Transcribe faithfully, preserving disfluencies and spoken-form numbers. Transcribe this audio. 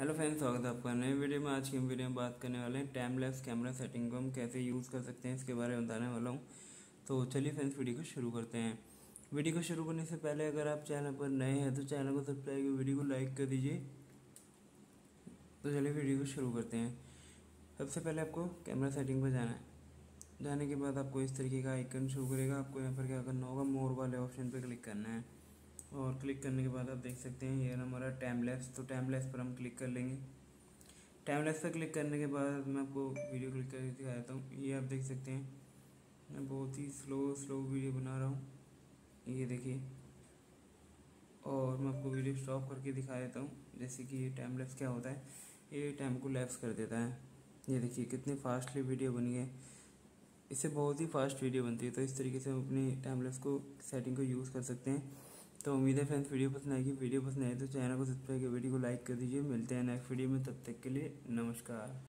Hello friends, स्वागत है आपका नए वीडियो में। आज की हम वीडियो में बात करने वाले हैं टाइम लैप्स कैमरा सेटिंग को हम कैसे यूज़ कर सकते हैं, इसके बारे में बताने वाला हूँ। तो चलिए फ्रेंड्स, वीडियो को शुरू करते हैं। वीडियो को शुरू करने से पहले अगर आप चैनल पर नए हैं तो चैनल को सब्सक्राइब कर वीडियो को लाइक कर दीजिए। तो चलिए वीडियो को शुरू करते हैं। सबसे पहले आपको कैमरा सेटिंग पर जाना है। जाने के बाद आपको इस तरीके का आइकन शो करेगा। आपको यहाँ पर क्या करना होगा, मोर वाले ऑप्शन पर क्लिक करना है और क्लिक करने के बाद आप देख सकते हैं ये हमारा टाइम लैप्स। तो टाइम लैप्स पर हम क्लिक कर लेंगे। टाइम लैप्स पर क्लिक करने के बाद मैं आपको वीडियो क्लिक करके दिखा देता हूँ। ये आप देख सकते हैं मैं बहुत ही स्लो स्लो वीडियो बना रहा हूँ, ये देखिए। और मैं आपको वीडियो स्टॉप करके दिखा देता हूँ। जैसे कि ये टाइम लैप्स क्या होता है, ये टाइम को लैप्स कर देता है। ये देखिए कितनी फास्टली वीडियो बनी है। इससे बहुत ही फास्ट वीडियो बनती है। तो इस तरीके से हम अपनी टाइम लैप्स को सेटिंग को यूज़ कर सकते हैं। तो उम्मीद है फ्रेंड्स वीडियो पसंद आएगी। वीडियो पसंद आए तो चैनल को सब्सक्राइब कर वीडियो को लाइक कर दीजिए। मिलते हैं नेक्स्ट वीडियो में, तब तक के लिए नमस्कार।